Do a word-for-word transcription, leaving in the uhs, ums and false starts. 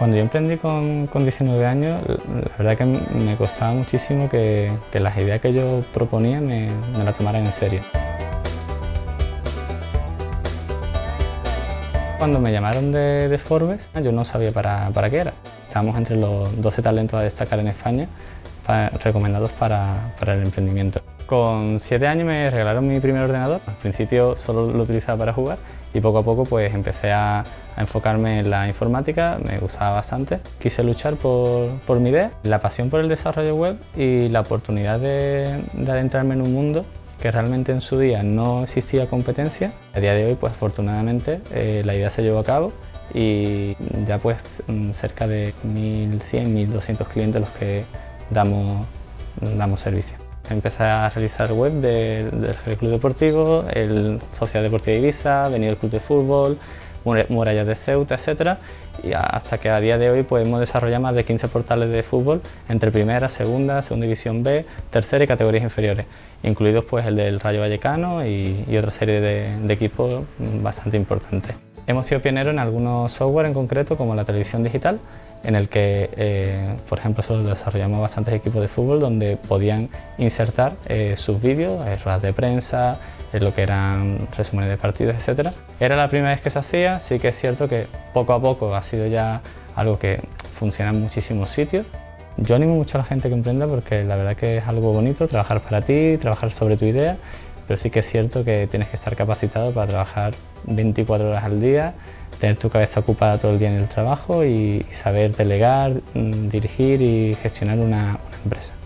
Cuando yo emprendí con, con diecinueve años, la verdad que me costaba muchísimo que, que las ideas que yo proponía me, me las tomaran en serio. Cuando me llamaron de, de Forbes, yo no sabía para, para qué era. Estábamos entre los doce talentos a destacar en España, para, recomendados para, para el emprendimiento. Con siete años me regalaron mi primer ordenador. Al principio solo lo utilizaba para jugar y poco a poco pues empecé a, a enfocarme en la informática, me gustaba bastante. Quise luchar por, por mi idea, la pasión por el desarrollo web y la oportunidad de, de adentrarme en un mundo que realmente en su día no existía competencia. A día de hoy, pues afortunadamente, eh, la idea se llevó a cabo y ya pues cerca de mil cien, mil doscientos clientes los que damos, damos servicio. Empecé a realizar web de, del Club Deportivo, el Sociedad Deportiva Ibiza, Benidorm Club de Fútbol, Murallas de Ceuta, etcétera. Y hasta que a día de hoy pues, hemos desarrollado más de quince portales de fútbol entre primera, segunda, segunda división B, tercera y categorías inferiores, incluidos pues, el del Rayo Vallecano y, y otra serie de, de equipos bastante importantes. Hemos sido pioneros en algunos software en concreto, como la televisión digital, en el que, eh, por ejemplo, solo desarrollamos bastantes equipos de fútbol donde podían insertar eh, sus vídeos, eh, ruedas de prensa, eh, lo que eran resúmenes de partidos, etcétera. Era la primera vez que se hacía, sí que es cierto que poco a poco ha sido ya algo que funciona en muchísimos sitios. Yo animo mucho a la gente que emprenda porque la verdad que es algo bonito trabajar para ti, trabajar sobre tu idea, pero sí que es cierto que tienes que estar capacitado para trabajar veinticuatro horas al día, tener tu cabeza ocupada todo el día en el trabajo y saber delegar, dirigir y gestionar una, una empresa.